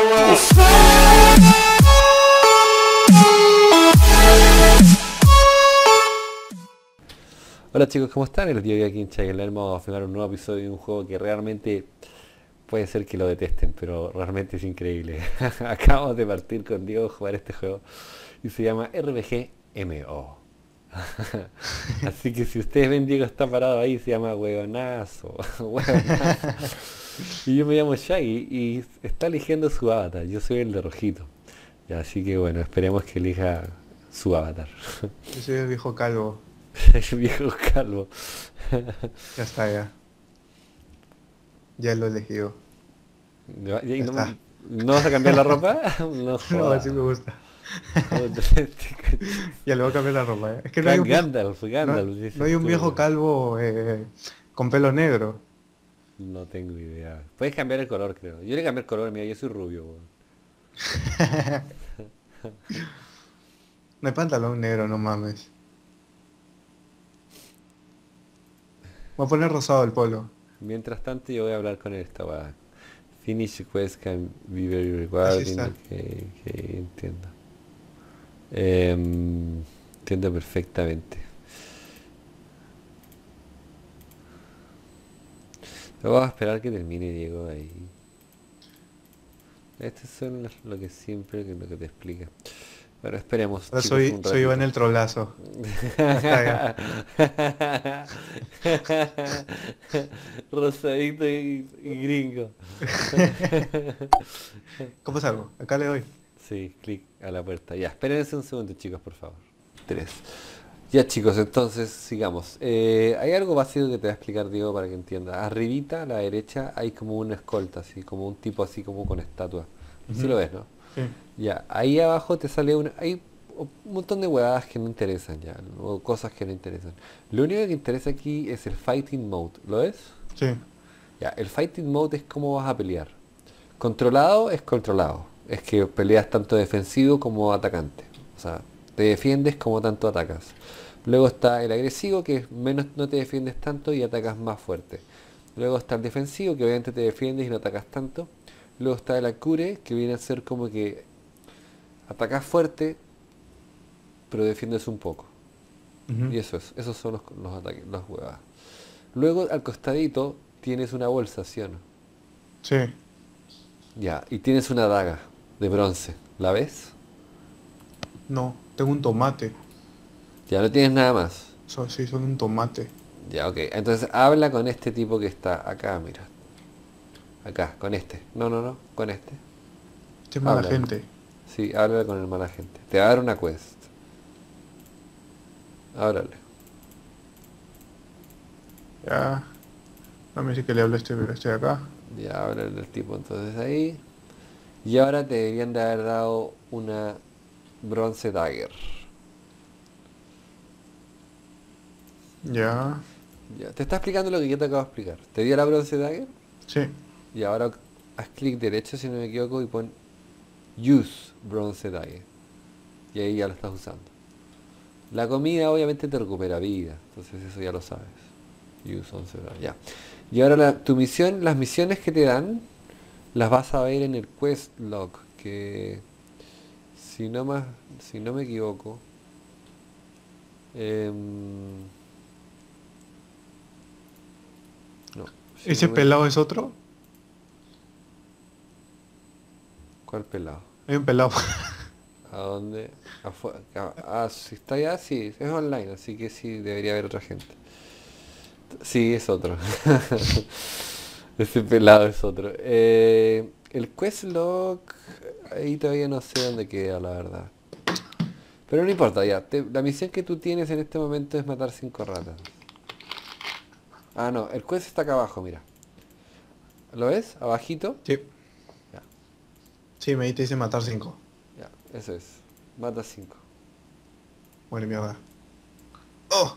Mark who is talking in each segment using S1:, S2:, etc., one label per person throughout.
S1: Hola chicos, ¿cómo están? El día de hoy aquí en Chayel vamos a filmar un nuevo episodio de un juego que realmente puede ser que lo detesten, pero realmente es increíble. Acabamos de partir con Diego a jugar este juego y se llama RPG MO. Así que si ustedes ven, Diego está parado ahí, se llama huevonazo, huevonazo. Y yo me llamo Shaggy y está eligiendo su avatar, yo soy el de rojito. Ya, así que bueno, esperemos que elija su avatar.
S2: Yo soy el viejo calvo.
S1: El viejo calvo.
S2: Ya está, ya. Ya lo he elegido.
S1: ¿Y
S2: Ya
S1: no,
S2: está.
S1: no vas a cambiar la ropa? No
S2: No, así me
S1: jodas.
S2: gusta.
S1: Joder,
S2: Ya le voy a cambiar la ropa, Es que no hay un viejo,
S1: Gandalf,
S2: no,
S1: Gandalf,
S2: no
S1: dices
S2: hay un
S1: tú.
S2: viejo calvo con pelo negro.
S1: No tengo idea. Puedes cambiar el color, creo. Yo le cambié el color, mira, yo soy rubio, weón.
S2: No hay pantalón negro, no mames. Voy a poner rosado el polo.
S1: Mientras tanto, yo voy a hablar con él esta weá. Finish quest can be very
S2: Así
S1: rewarding.
S2: está.
S1: Ok, ok, entiendo. Entiendo perfectamente. Vamos a esperar que termine Diego ahí. Esto es lo que siempre lo que te explica. Bueno, esperemos,
S2: Ahora
S1: chicos, un
S2: soy Iván
S1: ratito.
S2: el trolazo. Ya está, ya.
S1: Rosadito y gringo.
S2: ¿Cómo salgo? Acá le doy.
S1: Sí, clic a la puerta. Ya, espérense un segundo, chicos, por favor. 3. Ya, chicos, entonces sigamos. Hay algo básico que te va a explicar Diego para que entiendas. Arribita, a la derecha, hay como una escolta, así, como un tipo así como con estatua. Sí
S2: Ujú.
S1: lo ves, ¿no?
S2: Sí.
S1: Ya, ahí abajo te sale hay un montón de huevadas que no interesan ya, o cosas que no interesan. Lo único que interesa aquí es el Fighting Mode, ¿lo ves?
S2: Sí.
S1: Ya, el Fighting Mode es cómo vas a pelear. Controlado es controlado. Es que peleas tanto defensivo como atacante. O sea, te defiendes como tanto atacas. Luego está el agresivo, que menos no te defiendes tanto y atacas más fuerte. Luego está el defensivo, que obviamente te defiendes y no atacas tanto. Luego está el Akure, que viene a ser como que atacas fuerte, pero defiendes un poco.
S2: Ujú.
S1: Y esos son los ataques, las huevas. Luego al costadito tienes una bolsa, ¿sí o no?
S2: Sí.
S1: Ya, y tienes una daga de bronce. ¿La ves?
S2: No, tengo un tomate.
S1: Ya no tienes nada más.
S2: Sí, son un tomate.
S1: Ya, ok. Entonces habla con este tipo que está acá, mira. Acá, con este. No, no, no, con este.
S2: Este es mala
S1: Háblale.
S2: gente.
S1: Sí, háblale con el mala gente. Te va a dar una quest. Háblale.
S2: Ya. No me dice que le hablo a este de acá.
S1: Ya, háblale al tipo entonces ahí. Y ahora te deberían de haber dado una bronce dagger.
S2: Ya.
S1: Ya, te está explicando lo que yo te acabo de explicar. Te dio la bronce dagger
S2: Sí.
S1: y ahora haz clic derecho si no me equivoco y pon use bronce dagger. Y ahí ya lo estás usando. La comida obviamente te recupera vida, entonces eso ya lo sabes. Use 11 dagger, ya. Y ahora tu misión, las misiones que te dan, las vas a ver en el quest log, que si no más, si no me equivoco, em, no, si
S2: ¿Ese
S1: no me,
S2: pelado es otro?
S1: ¿cuál pelado?
S2: Hay un pelado.
S1: ¿A dónde? Si está allá, sí, es online, así que sí, debería haber otra gente. Sí, es otro. Ese pelado es otro. El quest log, ahí todavía no sé dónde queda, la verdad. Pero no importa, ya. La misión que tú tienes en este momento es matar 5 ratas. Ah, no, el quest está acá abajo, mira. ¿Lo ves? Abajito.
S2: Sí.
S1: Ya,
S2: Sí, me dice matar 5.
S1: ya, eso es. Mata 5.
S2: Bueno, mierda. ¡Oh!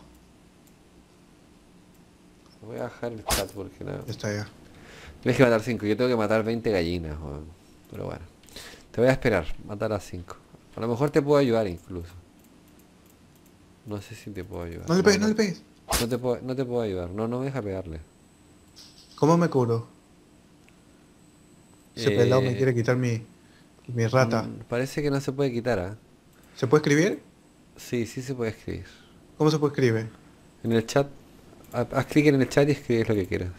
S1: Voy a bajar el chat porque no.
S2: Ya está, ya.
S1: Tienes que matar 5. Yo tengo que matar 20 gallinas, weón. Pero bueno. Te voy a esperar, matar a 5. A lo mejor te puedo ayudar incluso. No sé si te puedo ayudar.
S2: No le
S1: No,
S2: pegues, no
S1: no.
S2: le pegues.
S1: No te puedo ayudar. No, no me deja pegarle.
S2: ¿Cómo me curo? Ese pelado me
S1: Eh,
S2: quiere quitar mi... Mi rata.
S1: Parece que no se puede quitar, ¿ah?
S2: ¿Se puede escribir?
S1: Sí, sí se puede escribir.
S2: ¿Cómo se puede escribir?
S1: En el chat, haz clic en el chat y escribes lo que quieras.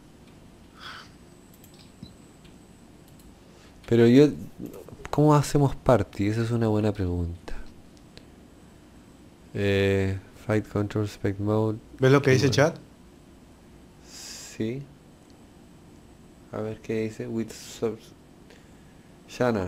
S1: Pero yo, ¿cómo hacemos party? Esa es una buena pregunta. Fight control, spec mode,
S2: ¿Ves lo que dice
S1: keyboard.
S2: chat?
S1: Sí. A ver qué dice. With subs. Shana.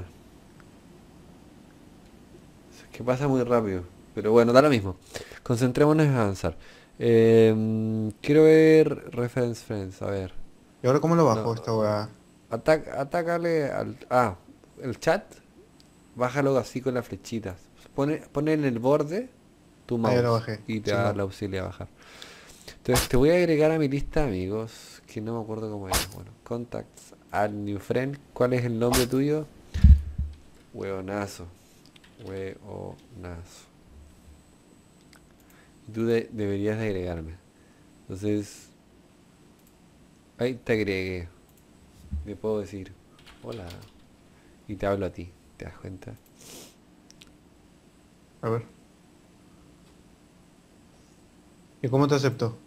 S1: Es que pasa muy rápido. Pero bueno, da lo mismo. Concentrémonos en avanzar. Quiero ver Reference Friends. A ver.
S2: ¿Y ahora cómo lo
S1: No.
S2: bajo esta weá?
S1: Atácale al. El chat. Bájalo así con las flechitas. Pone en el borde tu
S2: Ah, ya lo
S1: mouse.
S2: bajé.
S1: Y te da
S2: Simón.
S1: la posibilidad de bajar. Entonces te voy a agregar a mi lista de amigos. Que no me acuerdo cómo era. Bueno, contacts. Add new friend. ¿Cuál es el nombre tuyo? Hueonazo. Hueonazo. Y tú deberías de agregarme. Entonces, ahí te agregué. Le puedo decir, hola. Y te hablo a ti. ¿Te das cuenta?
S2: A ver. ¿Y cómo te acepto?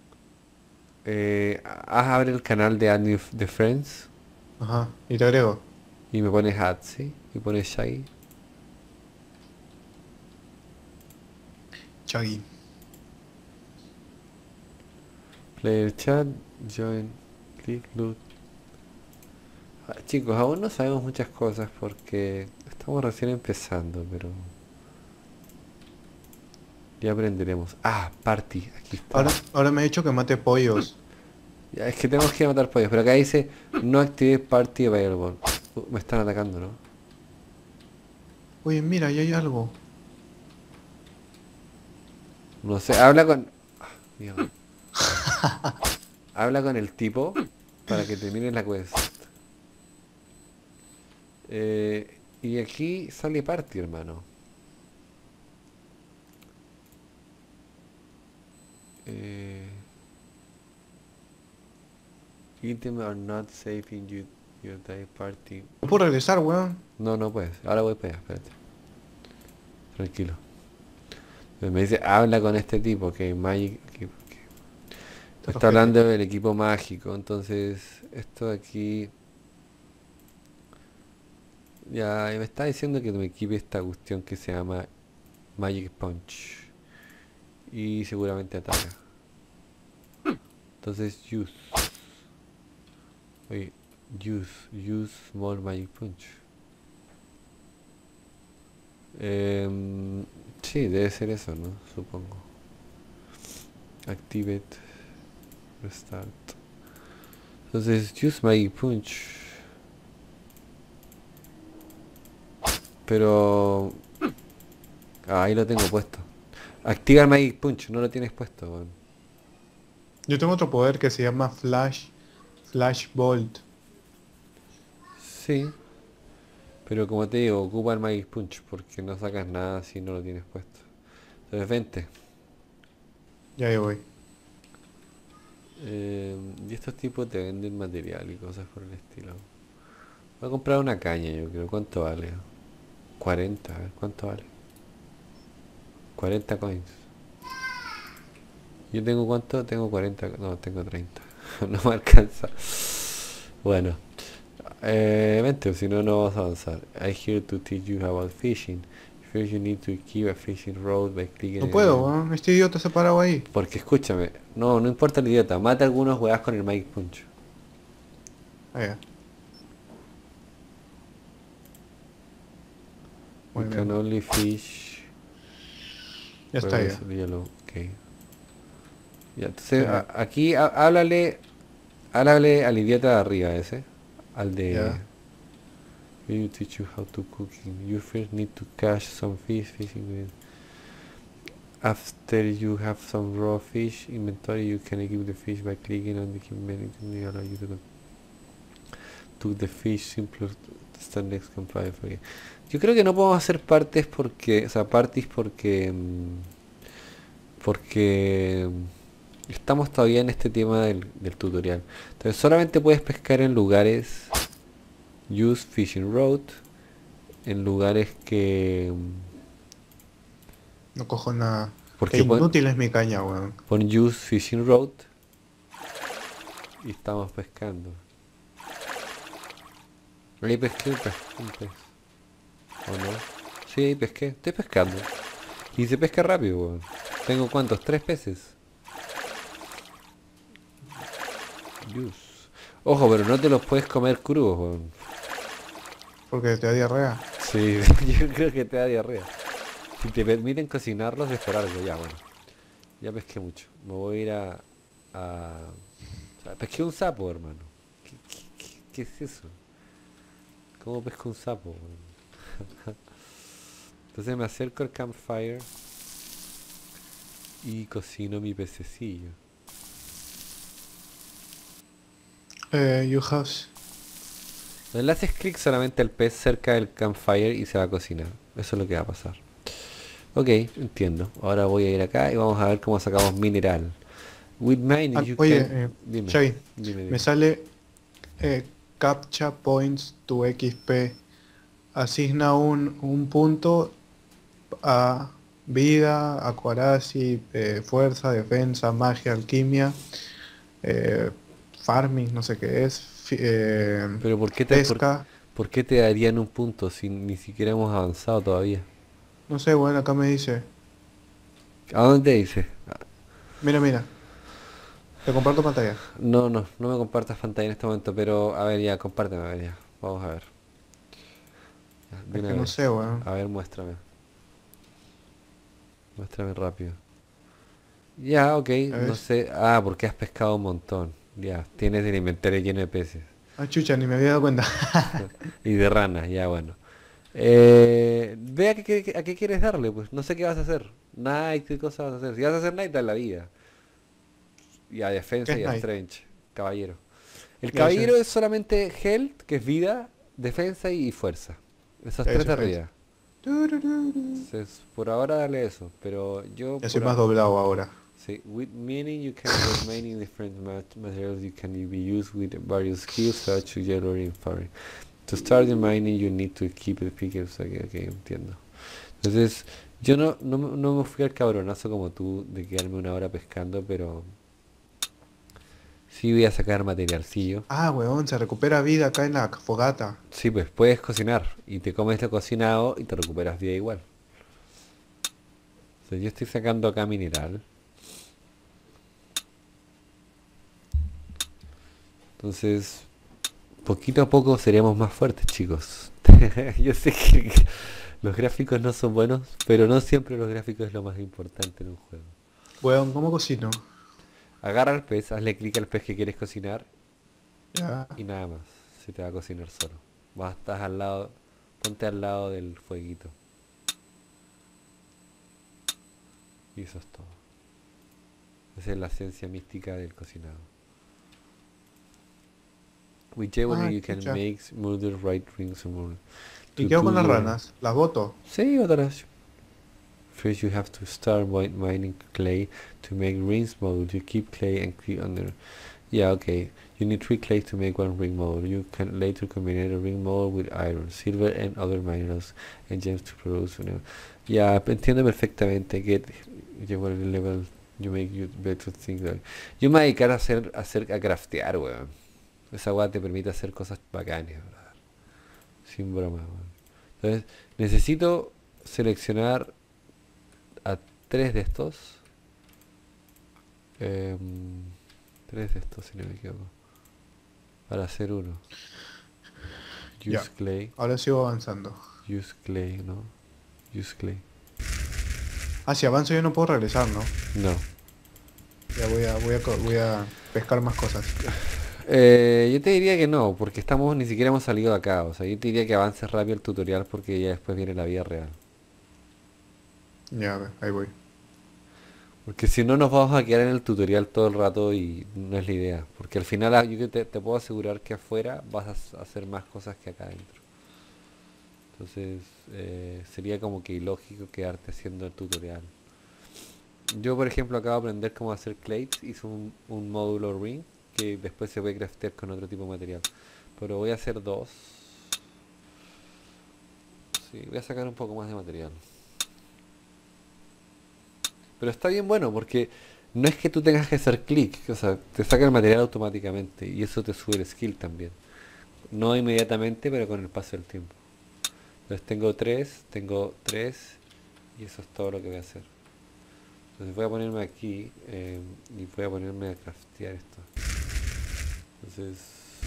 S1: Abre el canal de Add New de Friends.
S2: Ajá. Y te agrego.
S1: Y me pones add, ¿sí? Y pones Shaggy.
S2: Chagui.
S1: Player chat. Join. Click, loot. Chicos, aún no sabemos muchas cosas porque estamos recién empezando, pero ya aprenderemos. Party, aquí está.
S2: Ahora me ha dicho que mate pollos.
S1: Ya, es que tenemos que matar pollos, pero acá dice no active party available. Me están atacando, ¿no?
S2: Oye, mira, ahí hay algo.
S1: No sé, habla con... Mierda. Habla con el tipo para que termine la quest. Y aquí sale party, hermano. Item are not safe in your day party.
S2: No puedo regresar, weón.
S1: No, no puedes. Ahora voy para allá, espérate. Tranquilo. Me dice, habla con este tipo que Magic... me está hablando del equipo mágico. Entonces, esto de aquí... Ya, y me está diciendo que me equipe esta cuestión que se llama Magic Punch. Y seguramente ataca. Entonces, use. Oye, use small Magic Punch. Sí, debe ser eso, ¿no? Supongo. Activate. Restart. Entonces, use Magic Punch. Pero... ahí lo tengo puesto. Activa el Magic Punch, no lo tienes puesto, weón.
S2: Yo tengo otro poder que se llama Flash Bolt.
S1: Sí. Pero como te digo, ocupa el Magic Punch porque no sacas nada si no lo tienes puesto. Entonces vente.
S2: Ya yo voy.
S1: Y estos tipos te venden material y cosas por el estilo. Voy a comprar una caña, yo creo. ¿Cuánto vale? 40, a ver, ¿cuánto vale? 40 coins. Yo tengo cuánto? Tengo 40, no, tengo 30. No me alcanza. Bueno. Vente, si no, no vamos a avanzar. I'm here to teach you about fishing. First you need to keep a fishing rod by clicking
S2: No puedo,
S1: in...
S2: weón. Este idiota se ha parado ahí.
S1: Porque escúchame, no importa el idiota, mata a algunos weas con el Magic Punch.
S2: Ah, ya.
S1: You
S2: Muy
S1: can
S2: bien.
S1: only fish...
S2: Ya está ya.
S1: Yellow. Ok. Ya, entonces
S2: Ya.
S1: aquí háblale al idiota de arriba ese. Al de...
S2: Ya.
S1: We will teach you how to cooking. You first need to catch some fishing with... After you have some raw fish inventory, you can equip the fish by clicking on the keep menu to allow you to the fish simpler to start next comply. Yo creo que no podemos hacer partes porque, o sea, parties porque estamos todavía en este tema del tutorial. Entonces solamente puedes pescar en lugares use fishing rod en lugares que...
S2: No cojo nada. Qué
S1: Porque
S2: inútil es mi caña, weón.
S1: pon use fishing road y estamos pescando. Ahí pesqué un pez. ¿O no? Sí, ahí pesqué. Estoy pescando. Y se pesca rápido, weón. Tengo cuántos, 3 peces. Use. Ojo, pero no te los puedes comer crudos, weón.
S2: Porque te da diarrea.
S1: Sí, yo creo que te da diarrea. Si te permiten cocinarlos es por algo, ya bueno. Ya pesqué mucho. Me voy a ir o sea, pesqué un sapo, hermano. ¿Qué es eso? ¿Cómo pesco un sapo, weón? Entonces me acerco al campfire y cocino mi pececillo.
S2: You house.
S1: No le haces clic solamente al pez cerca del campfire y se va a cocinar. Eso es lo que va a pasar. Ok, entiendo. Ahora voy a ir acá y vamos a ver cómo sacamos mineral. With mining you
S2: Oye,
S1: can... Dime,
S2: Xavi, me
S1: dime.
S2: sale Captcha Points to XP. Asigna un punto a vida, Aquarazi, fuerza, defensa, magia, alquimia, eh, farming, no sé qué es,
S1: Pero
S2: pesca.
S1: por qué te darían un punto si ni siquiera hemos avanzado todavía?
S2: No sé, bueno, acá me dice.
S1: ¿A dónde dice?
S2: Mira, mira, te comparto pantalla.
S1: No, no me compartas pantalla en este momento, pero a ver ya, compárteme, a ver ya. Vamos a ver. Ya, de
S2: Es
S1: una
S2: que no
S1: vez.
S2: sé, weón.
S1: A ver, muéstrame. Muéstrame rápido. Ya, ok,
S2: A ver.
S1: no sé. Ah, porque has pescado un montón. Ya, tienes el inventario lleno de peces.
S2: Ah, chucha, ni me había dado cuenta.
S1: Y de ranas, ya bueno. Ve a qué quieres darle, pues. No sé qué vas a hacer. Night, ¿qué cosa vas a hacer? Si vas a hacer Night, da la vida. Y a
S2: ¿Qué
S1: defensa
S2: es
S1: y a
S2: Night?
S1: Strange. Caballero. El
S2: Ya hice.
S1: caballero es solamente health, que es vida, defensa y fuerza. Esas
S2: Ya
S1: tres
S2: hice
S1: de
S2: Face.
S1: arriba.
S2: Turururu.
S1: Entonces, por ahora dale eso. Pero yo
S2: Ya soy más doblado ahora.
S1: sí, with mining you can get many different materials you can be used with various skills such as yellow and fire. To start the mining you need to keep the pickers. Ok, entiendo. Entonces, yo no me fui al cabronazo como tú de quedarme una hora pescando, pero sí voy a sacar materialcillo.
S2: Ah, weón, se recupera vida acá en la fogata.
S1: Sí, pues puedes cocinar y te comes lo cocinado y te recuperas vida igual. O sea, yo estoy sacando acá mineral. Entonces, poquito a poco seríamos más fuertes, chicos. Yo sé que los gráficos no son buenos, pero no siempre los gráficos es lo más importante en un juego.
S2: Weón, ¿cómo cocino?
S1: Agarra el pez, hazle clic al pez que quieres cocinar
S2: Ya.
S1: y nada más. Se te va a cocinar solo. Estás al lado, ponte al lado del fueguito. Y eso es todo. Esa es la esencia mística del cocinado. With Javelin
S2: Ah,
S1: you can
S2: chucha.
S1: make murder right rings and more.
S2: ¿Y qué hago con las ranas? ¿Las boto?
S1: Sí, Otarash. First you have to start mining clay to make rings model. You keep clay and click under. Yeah, okay. You need 3 clay to make 1 ring model. You can later combine a ring model with iron, silver and other minerals and gems to produce one. Ya, entiendo perfectamente que llegó el level you make you better things. Yo me voy a dedicar a craftear, weón. Esa weá te permite hacer cosas bacanas, ¿verdad? Sin broma, weón. Entonces, necesito seleccionar a 3 de estos. em, 3 de estos, si no me equivoco. Para hacer uno.
S2: Ya.
S1: Use clay.
S2: Ahora sigo avanzando.
S1: Use clay, ¿no? Use clay.
S2: Ah, si avanzo yo no puedo regresar, ¿no?
S1: No.
S2: Ya voy a pescar más cosas.
S1: Yo te diría que no, porque ni siquiera hemos salido de acá. O sea, yo te diría que avances rápido el tutorial porque ya después viene la vida real.
S2: Ya, a ver, ahí voy.
S1: Porque si no nos vamos a quedar en el tutorial todo el rato y no es la idea. Porque al final yo que te puedo asegurar que afuera vas a hacer más cosas que acá adentro. Entonces sería como que ilógico quedarte haciendo el tutorial. Yo por ejemplo acabo de aprender cómo hacer clays, hice un módulo ring que después se puede craftear con otro tipo de material. Pero voy a hacer dos. Sí, voy a sacar un poco más de material. Pero está bien bueno porque no es que tú tengas que hacer clic, o sea, te saca el material automáticamente y eso te sube el skill también. No inmediatamente, pero con el paso del tiempo. Entonces tengo tres y eso es todo lo que voy a hacer. Entonces voy a ponerme aquí y voy a ponerme a craftear esto. Entonces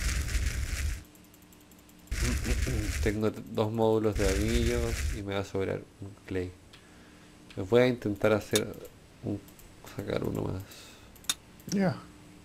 S1: tengo dos módulos de anillos y me va a sobrar un clay. Me voy a intentar un, sacar uno más.
S2: Ya.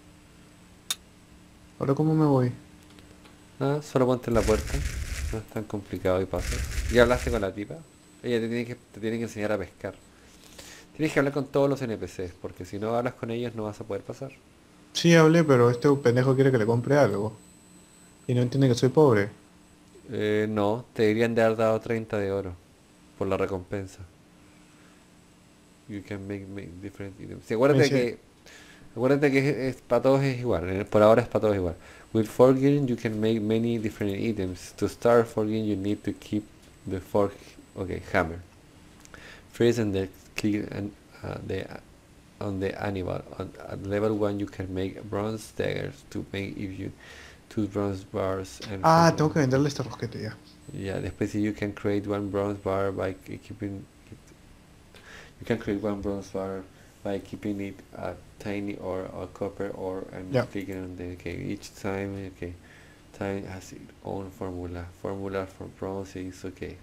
S2: ¿Ahora cómo me voy?
S1: Nada, solo ponte en la puerta. No es tan complicado y pasas. ¿Ya hablaste con la tipa? Ella te tiene que enseñar a pescar. Tienes que hablar con todos los NPCs, porque si no hablas con ellos no vas a poder pasar.
S2: Sí, hablé, pero este pendejo quiere que le compre algo. Y no entiende que soy pobre.
S1: No, te deberían de haber dado 30 de oro por la recompensa. You can make different items. Sí,
S2: Me dice,
S1: acuérdate que para todos es igual. Por ahora es para todos igual. With forging you can make many different items. To start forging you need to keep the fork, okay, hammer. First and then click on the animal. At level 1 you can make bronze daggers to make if you two bronze bars and for
S2: ah, tengo que venderle este rosquete ya.
S1: yeah, después you can create one bronze bar by keeping it. You can create one bronze bar by keeping it a tiny or a copper or and
S2: Ya.
S1: clicking on the okay each time okay time has its own formula. Formula for bronze is okay.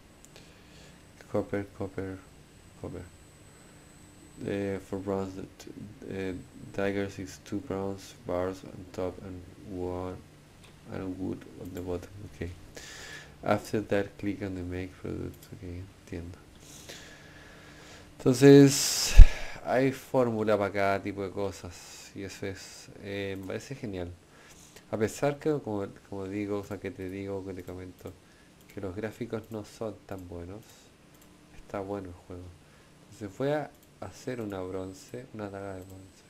S1: Copper. For bronze, daggers is two bronze bars on top and one and wood on the bottom. Okay. After that, click on the make product. Okay, entiendo. Entonces, hay fórmula para cada tipo de cosas y eso es, me parece genial. A pesar que, como digo, o sea, que te digo, que te comento, que los gráficos no son tan buenos, está bueno el juego. Entonces voy a hacer una daga de bronce.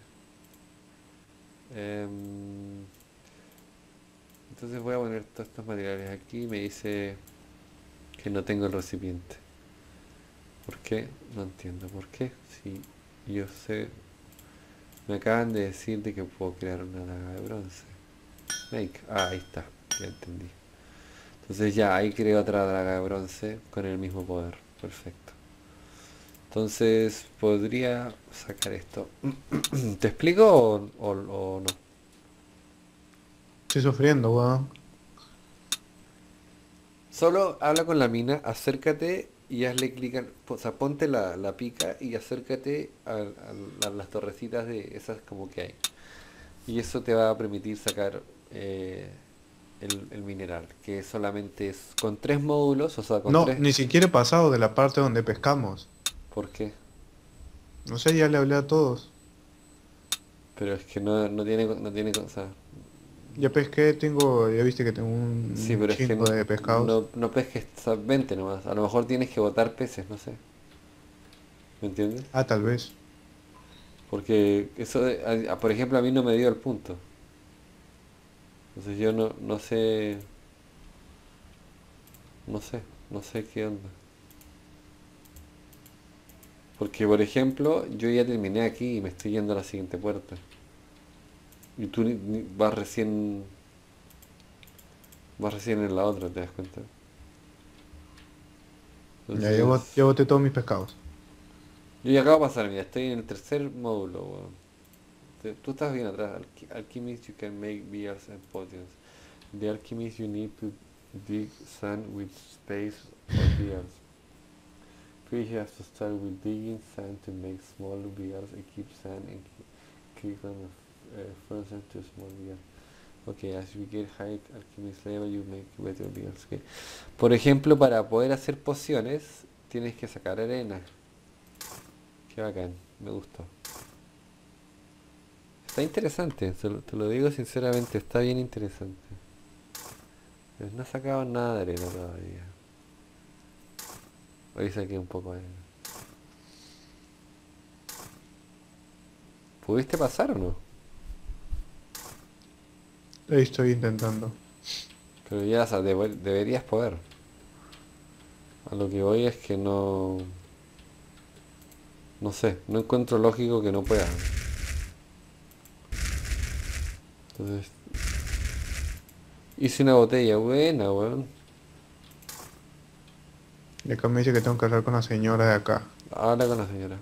S1: Entonces voy a poner todos estos materiales aquí. Me dice que no tengo el recipiente. ¿Por qué? No entiendo por qué. Si yo sé, me acaban de decir de que puedo crear una daga de bronce. Make. Ah, ahí está. Ya entendí. Entonces ya, ahí creo otra daga de bronce con el mismo poder. Perfecto. Entonces podría sacar esto. ¿Te explico o no?
S2: Estoy sufriendo, weón.
S1: Solo habla con la mina, acércate y hazle clic, o sea, ponte la pica y acércate a las torrecitas de esas como que hay. Y eso te va a permitir sacar el mineral, que solamente es con tres módulos, o sea, con
S2: No,
S1: tres...
S2: ni siquiera he pasado de la parte donde pescamos.
S1: ¿Por qué?
S2: No sé, ya le hablé a todos.
S1: Pero es que no tiene, o sea,
S2: Ya pesqué, ya viste que tengo
S1: sí,
S2: un
S1: pero es que
S2: chingo de pescados.
S1: no pesques, o sea, vente nomás. A lo mejor tienes que botar peces, no sé. ¿Me entiendes?
S2: Ah, tal vez.
S1: Porque eso, por ejemplo, a mí no me dio el punto. Entonces yo no sé, no sé, no sé qué onda. Porque, por ejemplo, yo ya terminé aquí y me estoy yendo a la siguiente puerta. Y tú vas recién en la otra, ¿te das cuenta?
S2: Ya,
S1: Entonces,
S2: ya boté todos mis pescados.
S1: yo ya acabo de pasar, mira, estoy en el tercer módulo, weón. Tú estás bien atrás. Alchemist, you can make beers and potions. The alchemist, you need to dig sand with space or beers. First, you have to start with digging sand to make small beers and keep sand and click on the frozen to small beers. Okay, as you get high alchemist level, you make better beers. Okay. Por ejemplo, para poder hacer pociones, tienes que sacar arena. Qué bacán, me gustó. Está interesante, te lo digo sinceramente, está bien interesante. Pero no he sacado nada de arena todavía. Hoy saqué un poco de arena. ¿Pudiste pasar o no?
S2: Ahí estoy intentando.
S1: Pero ya, o sea, deberías poder. A lo que voy es que no... No sé, no encuentro lógico que no pueda. Entonces, hice una botella buena, weón.
S2: Y acá me dice que tengo que hablar con la señora de acá.
S1: Habla con la señora.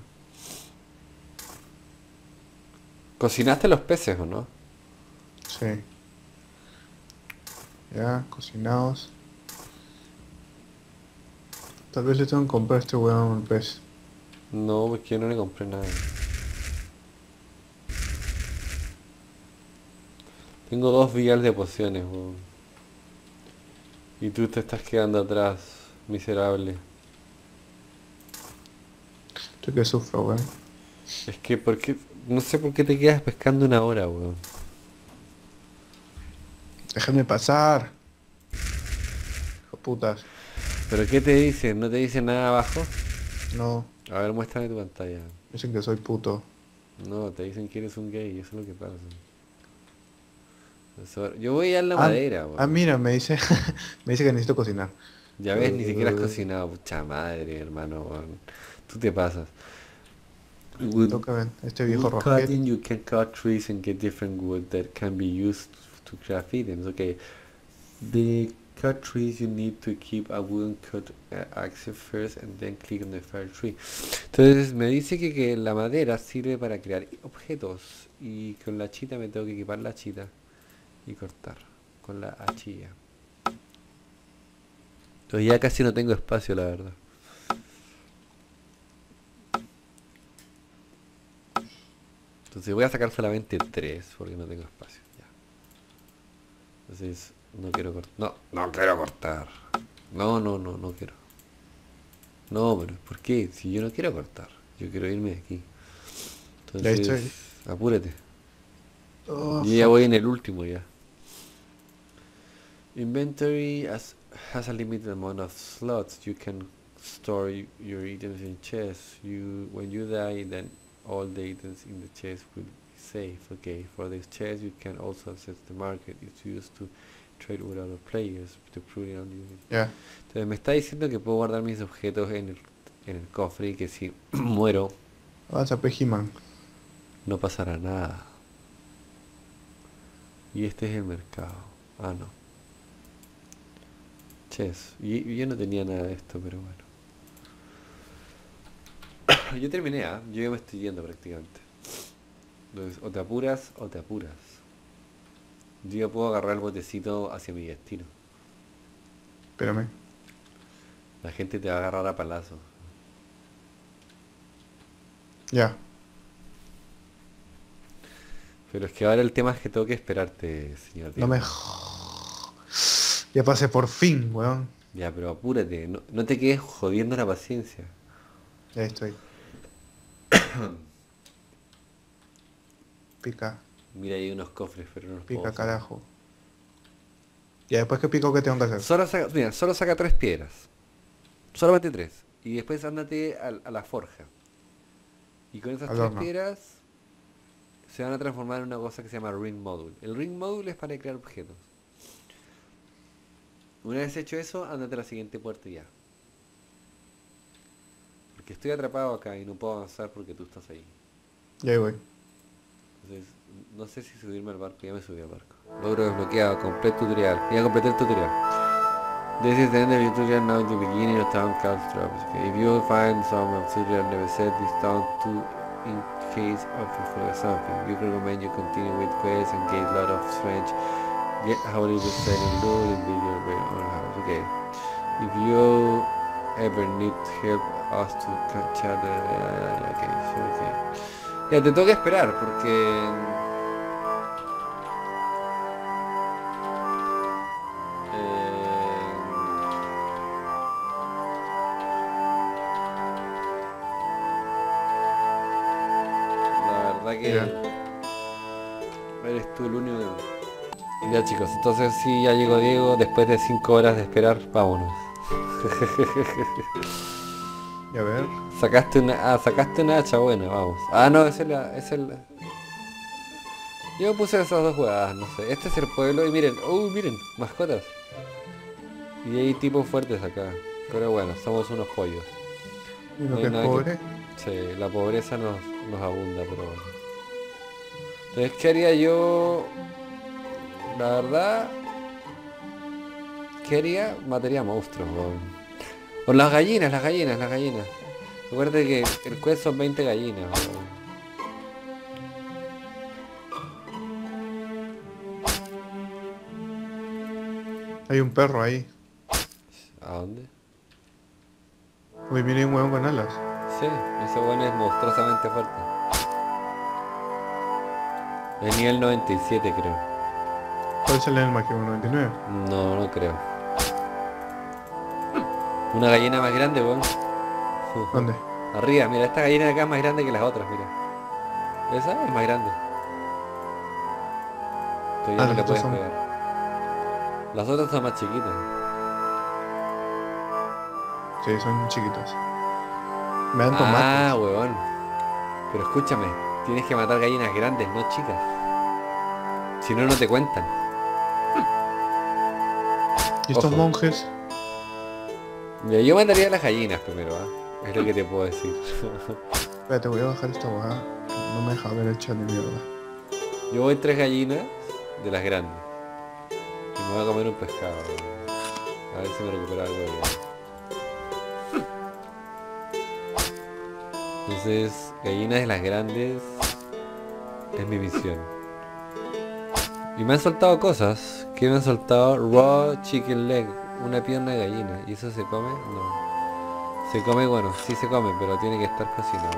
S1: ¿Cocinaste los peces o no?
S2: Sí. Ya, cocinados. Tal vez le tengo que comprar a este weón un pez.
S1: No, porque yo no le compré nada. Tengo 2 vials de pociones, weón. Y tú te estás quedando atrás, miserable.
S2: Estoy que sufro, weón.
S1: Es que, ¿por qué? No sé por qué te quedas pescando 1 hora, weón.
S2: Déjame pasar. Hijo putas.
S1: ¿Pero qué te dicen? ¿No te dicen nada abajo?
S2: No,
S1: A ver, muéstrame tu pantalla.
S2: dicen que soy puto.
S1: No, te dicen que eres un gay, eso es lo que pasa. Yo voy a la
S2: Ah,
S1: madera, weón.
S2: mira, me dice, me dice que necesito cocinar.
S1: Ya ves, ni siquiera has cocinado, pucha madre, hermano, weón. Tú te pasas. Wood,
S2: Toca ver, este viejo
S1: wood
S2: rosquete.
S1: cutting, you can cut trees and get different wood that can be used to craft items. Okay, the cut trees you need to keep a wooden cut axe first and then click on the fire tree. Entonces me dice que la madera sirve para crear objetos y con la chita me tengo que equipar la chita y cortar con la hachilla. Entonces ya casi no tengo espacio, la verdad. Entonces voy a sacar solamente 3 porque no tengo espacio. Ya. Entonces no quiero cortar. No, no quiero cortar. No, no, no, no quiero. No, pero ¿por qué? Si yo no quiero cortar, yo quiero irme de aquí.
S2: Ya
S1: Entonces,
S2: estoy.
S1: apúrate.
S2: Oh,
S1: Yo ya
S2: fuck.
S1: voy en el último ya. Inventory has a limited amount of slots. You can store your items in chests. When you die, then all the items in the chest will be safe. Okay, for this chest you can also access the market. It's used to trade with other players. To prove on you.
S2: Ya.
S1: Entonces me está diciendo que puedo guardar mis objetos en el cofre y que si muero
S2: Avanza, Pejiman.
S1: no pasará nada. Y este es el mercado. Ah, no. Chess. Y yo no tenía nada de esto, pero bueno. Yo terminé, ¿ah? Yo ya me estoy yendo prácticamente. Entonces, o te apuras o te apuras. Yo ya puedo agarrar el botecito hacia mi destino.
S2: Espérame.
S1: La gente te va a agarrar a palazo.
S2: Ya.
S1: Pero es que ahora el tema es que tengo que esperarte, señor
S2: No me...
S1: Diego.
S2: Ya pasé por fin, weón.
S1: Ya, pero apúrate. No, no te quedes jodiendo la paciencia.
S2: Ya estoy. Pica.
S1: Mira, hay unos cofres, pero no los puedo
S2: Pica,
S1: usar.
S2: carajo. Ya después que pico, ¿qué tengo que hacer?
S1: Solo saca 3 piedras. Solamente 3. Y después ándate a la forja. Y con esas
S2: Al
S1: 3
S2: horno.
S1: piedras se van a transformar en una cosa que se llama Ring Module. El Ring Module es para crear objetos. Una vez hecho eso, ándate a la siguiente puerta y ya. Porque estoy atrapado acá y no puedo avanzar porque tú estás ahí.
S2: Ya ahí voy.
S1: Entonces, no sé si subirme al barco. Ya me subí al barco. Logro desbloqueado. Completo tutorial. Ya completé el tutorial. This is the end of your tutorial, now the beginning of town caltrops. Okay. If you find some of tutorial never set this down to in case of you forget something. We recommend you continue with quests and get a lot of strange. Get how it was said in Lord in video on house. Okay. If you ever need help us to chat okay, so okay. Ya te toca esperar porque la verdad que
S2: Mira.
S1: eres tú el único que... Ya chicos, entonces sí, ya llegó Diego, después de 5 horas de esperar, vámonos.
S2: Y a ver.
S1: Sacaste una hacha, buena, vamos. Ah, no, es el... Yo puse esas 2 jugadas, no sé. Este es el pueblo y miren, miren, mascotas. Y hay tipos fuertes acá. Pero bueno, somos unos pollos.
S2: Y
S1: No
S2: lo
S1: hay
S2: que es
S1: nada que...
S2: pobre,
S1: Sí, la pobreza nos abunda, pero bueno. Entonces, ¿qué haría yo? La verdad, ¿qué haría? Mataría monstruos, weón. O las gallinas, las gallinas, las gallinas. Recuerde que el quest son 20 gallinas, weón.
S2: hay un perro ahí.
S1: ¿A dónde?
S2: Uy, mira, hay un huevón con alas.
S1: Sí, ese weón es monstruosamente fuerte. Es nivel 97 creo.
S2: ¿Cuál sale en el máximo? 99.
S1: No, no creo. Una gallina más grande, weón.
S2: ¿Dónde?
S1: Arriba, mira, esta gallina de acá es más grande que las otras, mira. Esa es más grande. Tú ya
S2: Ah,
S1: no
S2: los
S1: le
S2: otros
S1: puedes
S2: son...
S1: pegar. Las otras son más chiquitas.
S2: Sí, son chiquitos. Me dan
S1: Ah,
S2: tomates.
S1: weón. Pero escúchame, tienes que matar gallinas grandes, no chicas. Si no, no te cuentan.
S2: ¿Y estos
S1: Ojo.
S2: monjes?
S1: Mira, yo mataría a las gallinas primero, ¿ah? Es lo que te puedo decir.
S2: Espérate, voy a bajar esta huevada. No me deja ver el chat de mierda.
S1: Yo voy 3 gallinas de las grandes. Y me voy a comer un pescado, weón. A ver si me recupero algo de vida. Entonces, gallinas de las grandes es mi misión. Y me han soltado cosas. ¿Qué me han soltado? Raw chicken leg. Una pierna de gallina. ¿Y eso se come? No. Se come, bueno, sí se come, pero tiene que estar cocinado.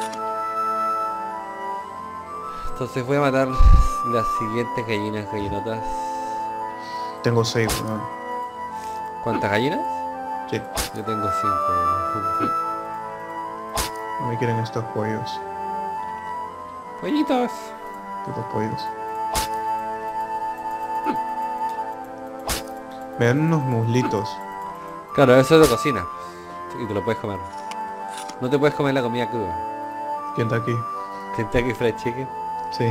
S1: Entonces voy a matar las siguientes gallinas gallinotas.
S2: Tengo 6, weón.
S1: ¿Cuántas gallinas?
S2: Sí,
S1: Yo tengo 5.
S2: no me quieren estos pollos.
S1: Pollitos.
S2: Putos pollos. Me dan unos muslitos.
S1: Claro, eso lo cocinas. Y te lo puedes comer. No te puedes comer la comida cruda.
S2: ¿Quién está aquí?
S1: Kentucky Fried Chicken.
S2: Sí.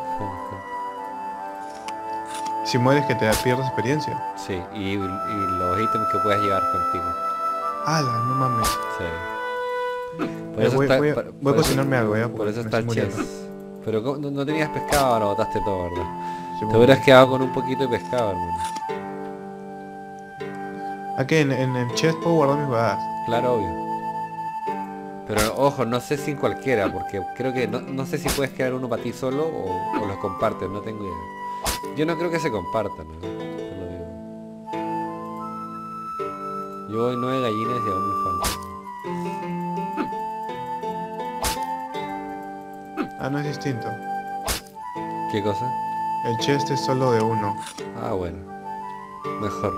S2: Si mueres que te pierdes experiencia.
S1: Sí, y los ítems que puedas llevar contigo.
S2: ¡Hala! No mames.
S1: Sí. Por eso
S2: Voy,
S1: está,
S2: voy a,
S1: por-
S2: voy a
S1: por eso-
S2: cocinarme algo, ya.
S1: por
S2: Porque
S1: eso
S2: me
S1: está
S2: estoy
S1: el
S2: muriendo.
S1: chess. Pero no tenías pescado, lo botaste todo, ¿verdad?
S2: Sí,
S1: Te hubieras quedado con un poquito de pescado, hermano.
S2: Aquí en el chest puedo guardar mis huevadas.
S1: Claro, obvio. Pero ojo, no sé si en cualquiera, porque creo que no sé si puedes crear uno para ti solo o los compartes, no tengo idea. Yo no creo que se compartan, ¿no? Te lo digo. Yo voy 9 gallinas y aún me falta.
S2: Ah, no es distinto.
S1: ¿Qué cosa?
S2: El chest es solo de uno.
S1: Ah, bueno. Mejor.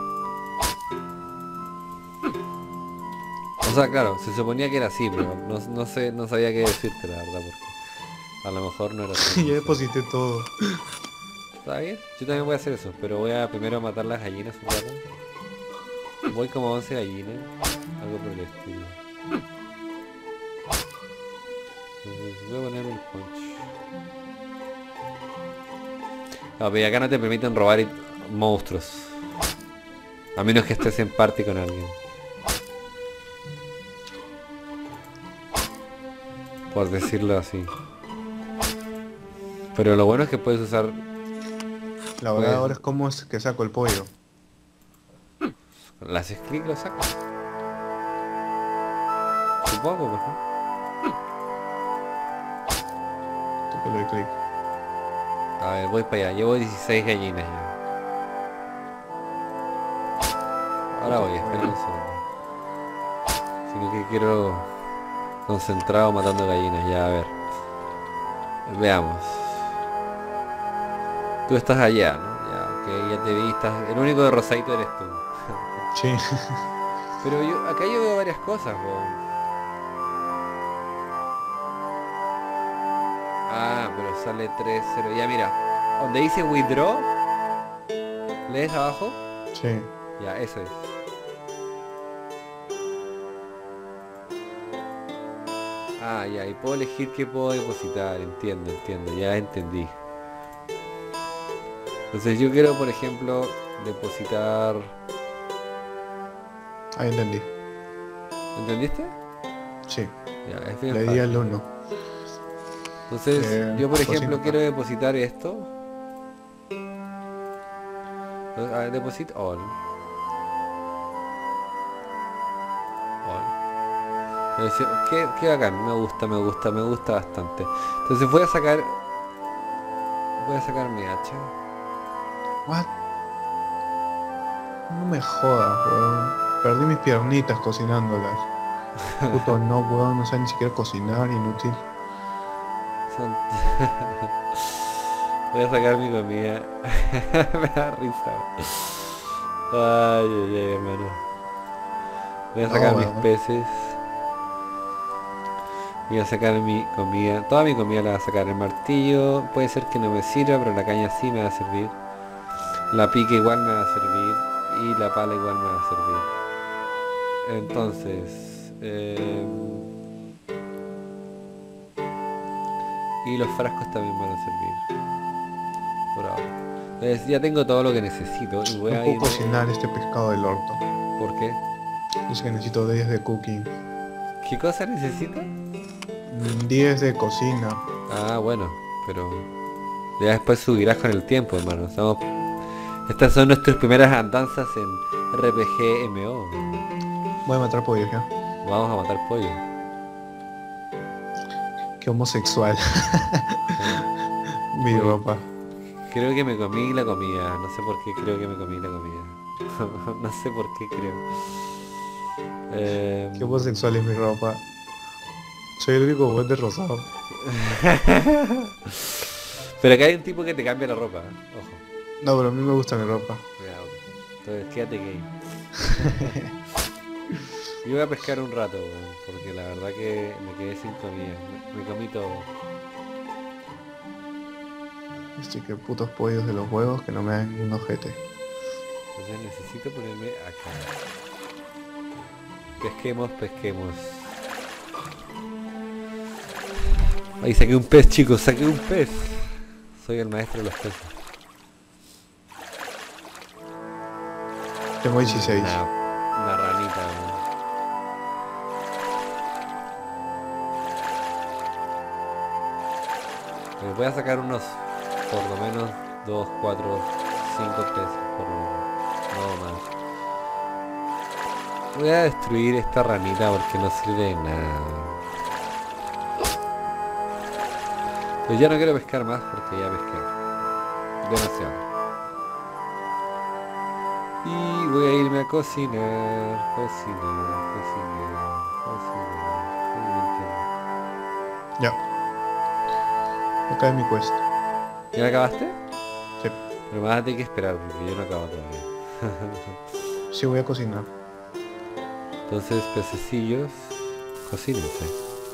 S1: O sea, claro, se suponía que era así, pero no sé, no sabía qué decirte la verdad, porque a lo mejor no era así.
S2: Ya deposité todo.
S1: ¿Está bien? Yo también voy a hacer eso, pero voy a primero matar las gallinas un rato. Voy como 11 gallinas, algo por el estilo. Entonces voy a poner un punch. No, pero acá no te permiten robar monstruos. A menos que estés en party con alguien. Por decirlo así. Pero lo bueno es que puedes usar...
S2: La verdad ahora es como es que saco el pollo.
S1: Las clic lo sacas. Supongo, pues, ¿no?
S2: Tú que le doy clic.
S1: A ver, voy para allá. Llevo 16 gallinas ya. Ahora voy, espera un segundo. Sino que quiero concentrado matando gallinas, ya a ver. Veamos. Tú estás allá, ¿no? Ya, ok, ya te vi, estás... El único de rosadito eres tú.
S2: Sí.
S1: Pero acá yo veo varias cosas, weón. Ah, pero sale 3-0. Ya mira, donde dice withdraw, lees abajo.
S2: Sí.
S1: Ya, eso es. Ah, ya, y puedo elegir qué puedo depositar, entiendo, ya entendí. Entonces yo quiero, por ejemplo, depositar...
S2: Ahí entendí.
S1: ¿Entendiste?
S2: Sí,
S1: Ya, es bien
S2: le di
S1: fácil.
S2: al 1.
S1: Entonces, yo por ejemplo
S2: Cocina
S1: quiero
S2: acá.
S1: depositar esto. A ver, deposit all. All. Qué bacán, me gusta bastante. Entonces voy a sacar mi hacha.
S2: What? No me jodas, weón. Perdí mis piernitas cocinándolas. Puto no, weón, no sé ni siquiera cocinar, inútil.
S1: Son- Voy a sacar mi comida. Me da risa. Ay, ay, ay, hermano. Voy a
S2: No,
S1: sacar mis
S2: weón.
S1: peces. Voy a sacar mi comida. Toda mi comida la voy a sacar. El martillo puede ser que no me sirva, pero la caña sí me va a servir. La pica igual me va a servir. Y la pala igual me va a servir. Entonces... y los frascos también van a servir. Por ahora. Entonces ya tengo todo lo que necesito. Y voy
S2: No
S1: a
S2: puedo
S1: irme...
S2: cocinar este pescado del orto.
S1: ¿Por qué?
S2: Dice que necesito 10 de cooking.
S1: ¿Qué cosa necesito?
S2: 10 de cocina.
S1: Ah, bueno. Pero... ya después subirás con el tiempo, hermano. Estas son nuestras primeras andanzas en RPG MO.
S2: Voy a matar pollos ya.
S1: Vamos a matar pollo.
S2: Qué homosexual. Mi
S1: Uy,
S2: ropa.
S1: creo que me comí la comida. No sé por qué creo que me comí la comida. No sé por qué creo.
S2: Qué homosexual es mi ropa. Soy el único buen de rosado.
S1: Pero acá hay un tipo que te cambia la ropa. Ojo.
S2: No, pero a mí me gusta mi ropa.
S1: Cuidado. Entonces quédate gay. Yo voy a pescar un rato, weón, porque la verdad que me quedé sin comida. Me comí todo.
S2: Estoy que putos pollos de los huevos que no me dan un ojete.
S1: Entonces necesito ponerme acá. Pesquemos, pesquemos. Ahí saqué un pez, chicos, saqué un pez. Soy el maestro de los peces.
S2: Tengo 16.
S1: Una ranita, weón. Voy a sacar unos, por lo menos, 2, 4, 5 peces, por lo menos. No más. Voy a destruir esta ranita porque no sirve de nada. Pues ya no quiero pescar más porque ya pesqué. Demasiado. Y voy a irme a cocinar, cocinar, cocinar, cocinar.
S2: Ya. Acá es mi quest.
S1: ¿Ya acabaste?
S2: Sí.
S1: Pero me vas a tener que esperar porque yo no acabo todavía.
S2: Sí, voy a cocinar.
S1: Entonces, pececillos, cocínense.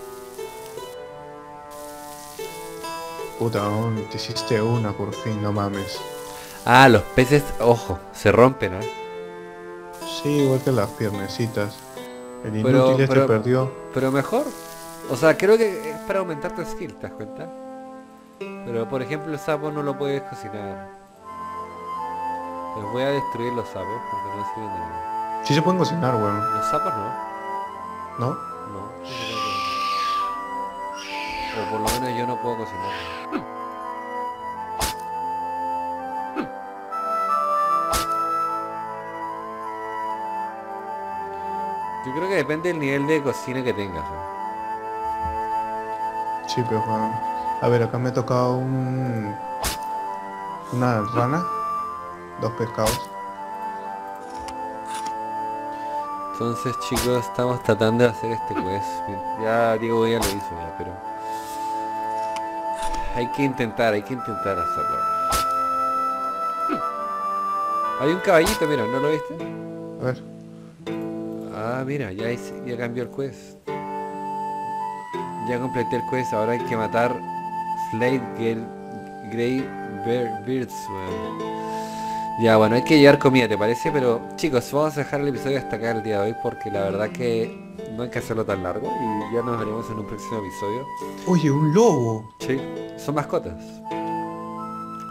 S2: Puta, te hiciste una por fin, no mames.
S1: Ah, los peces, ojo, se rompen, ¿eh?
S2: Sí, igual que las piernecitas. El inútil perdió.
S1: Pero mejor. O sea, creo que es para aumentar tu skill, ¿te das cuenta? Pero por ejemplo el sapo no lo puedes cocinar. Les voy a destruir los sapos porque no sirven de nada.
S2: Sí se pueden cocinar, weón.
S1: Los sapos no.
S2: ¿No?
S1: No, no se pueden cocinar. O por lo menos yo no puedo cocinar. Yo creo que depende del nivel de cocina que tengas, ¿no?
S2: Sí, pero weón. A ver, acá me ha tocado una rana. 2 pescados.
S1: Entonces chicos, estamos tratando de hacer este quest. Ya Diego ya lo hizo ya, pero hay que intentar hacerlo. Hay un caballito, mira, ¿no lo viste?
S2: A ver.
S1: Ah, mira, ya cambió el quest. Ya completé el quest, ahora hay que matar Slade Grey Beards, weón. Ya, bueno, hay que llevar comida, ¿te parece? Pero chicos, vamos a dejar el episodio hasta acá el día de hoy porque la verdad que no hay que hacerlo tan largo y ya nos veremos en un próximo episodio.
S2: Oye, un lobo.
S1: Sí, son mascotas.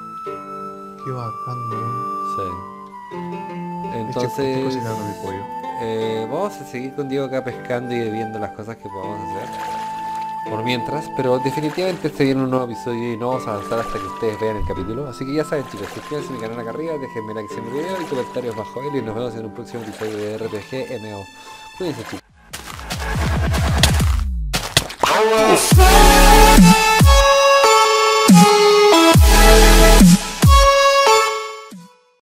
S2: Qué bacán, weón.
S1: Sí.
S2: Estoy
S1: Entonces,
S2: cocinando mi pollo.
S1: Vamos a seguir con Diego acá pescando y viendo las cosas que podamos hacer por mientras, pero definitivamente se viene un nuevo episodio y no vamos a avanzar hasta que ustedes vean el capítulo. Así que ya saben, chicos, suscríbanse a mi canal acá arriba, déjenme like en el video y comentarios bajo él y nos vemos en un próximo episodio de RPG MO. Cuídense, chicos.